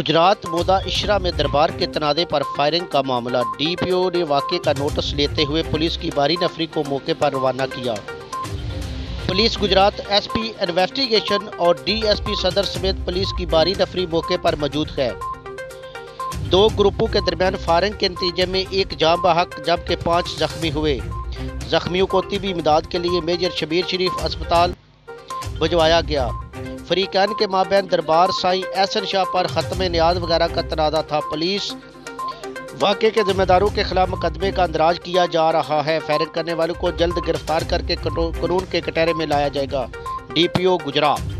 गुजरात मोदा इशरा में दरबार के तनाज़े पर फायरिंग का मामला। डीपीओ ने वाक़े का नोटिस लेते हुए पुलिस की बारी नफरी को मौके पर रवाना किया। पुलिस गुजरात एसपी इन्वेस्टिगेशन और डीएसपी सदर समेत पुलिस की बारी नफरी मौके पर मौजूद है। दो ग्रुपों के दरमियान फायरिंग के नतीजे में एक जान बहक जबकि 5 जख्मी हुए। जख्मियों को तिब्बी इमदाद के लिए मेजर शबीर शरीफ अस्पताल भिजवाया गया। फरीकैन के माबैन दरबार साईं एहसन शाह पर ख़त्म न्याज वगैरह का तनाज़ा था। पुलिस वाक़े के जिम्मेदारों के खिलाफ मुकदमे का अंदराज किया जा रहा है। फायरिंग करने वालों को जल्द गिरफ्तार करके कानून के कटहरे में लाया जाएगा। डीपीओ गुजरात।